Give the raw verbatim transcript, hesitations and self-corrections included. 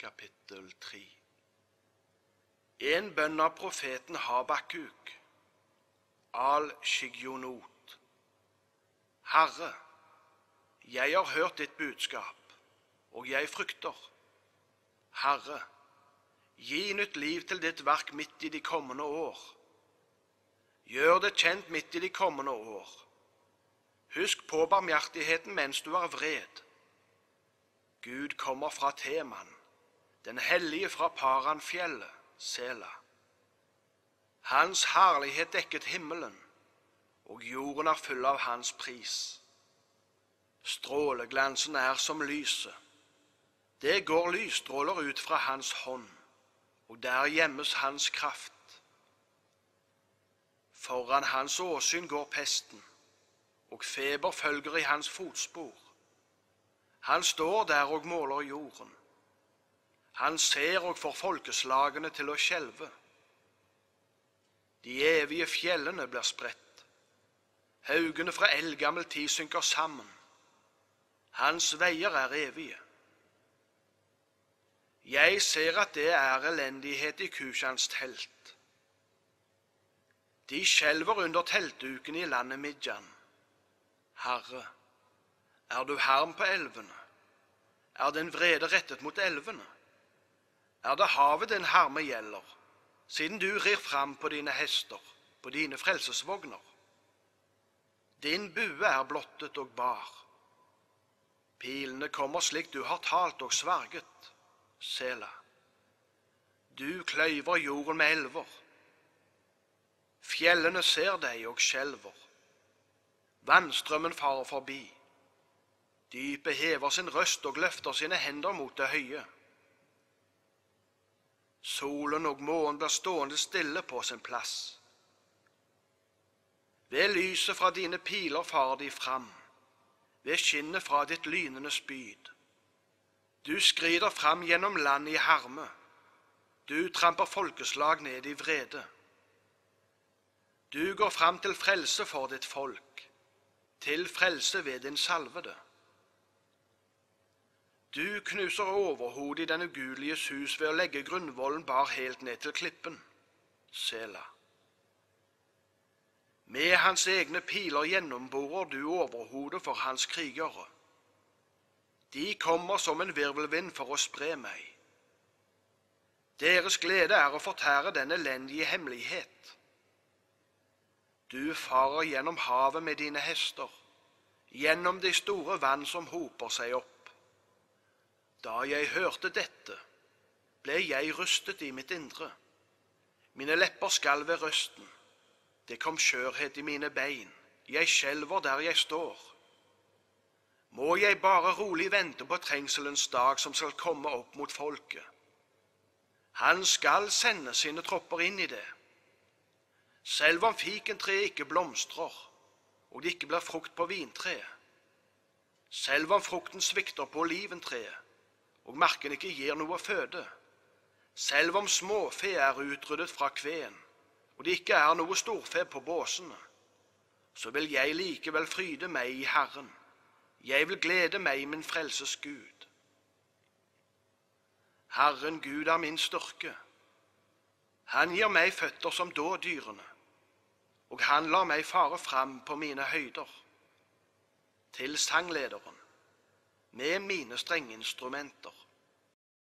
kapittel tre. En bønn av profeten Habakuk, Al-Shigionot. Herre, jeg har hørt ditt budskap, og jeg frykter. Herre, gi nytt liv til ditt verk midt i de kommende år. Gjør det kjent midt i de kommende år. Husk på barmhjertigheten mens du er vred. Gud kommer fra Teman, den hellige fra Paranfjellet, Sela. Hans herlighet dekket himmelen, og jorden er full av hans pris. Stråleglansen er som lyset. Det går lysstråler ut fra hans hånd, og der gjemmes hans kraft. Foran hans åsyn går pesten, og feber følger i hans fotspor. Han står der og måler jorden. Han ser og får folkeslagene til å skjelve. De evige fjellene blir spredt. Haugene fra eldgammel tid synker sammen. Hans veier er evige. Jeg ser at det er elendighet i Kushans telt. De skjelver under teltduken i landet Midjan. Herre, er du harm på elvene? Er din vrede rettet mot elvene? Er det havet din harme gjelder, siden du rir fram på dine hester, på dine frelsesvogner? Din bue er blottet og bar. Pilene kommer slik du har talt og sverget, Sela. Du kløyver jorden med elver. Fjellene ser deg og skjelver. Vannstrømmen farer forbi. Dypet hever sin røst og løfter sine hender mot det høye. Solen og månen blir stående stille på sin plass. Ved lyset fra dine piler farer de fram, ved skinnet fra ditt lynende spyd. Du skrider fram gjennom land i harme, du tramper folkeslag ned i vrede. Du går fram til frelse for ditt folk, til frelse ved din salvede. Du knuser overhodet i den ugudeliges hus ved å legge grunnvollen bar helt ned til klippen, Sela. Med hans egne piler gjennomborer du overhodet for hans krigere. De kommer som en virvelvind for å spre meg. Deres glede er å fortære den elendige hemmelighet. Du farer gjennom havet med dine hester, gjennom de store vann som hoper seg opp. Da jeg hørte dette, ble jeg rystet i mitt indre. Mine lepper skalv ved røsten. Det kom skjørhet i mine bein. Jeg skjelver der jeg står. Må jeg bare rolig vente på trengselens dag som skal komme opp mot folket. Han skal sende sine tropper inn i det. Selv om fikentreet ikke blomstrer, og det ikke blir frukt på vintreet. Selv om frukten svikter på oliventreet, og marken ikke gir noe føde. Selv om småfe er utryddet fra kveen, og det ikke er noe storfe på båsene, så vil jeg likevel fryde meg i Herren. Jeg vil glede meg i min frelses Gud. Herren Gud er min styrke. Han gir meg føtter som dådyrene, og han lar meg fare fram på mine høyder. Til sanglederen, med mine strengeinstrumenter.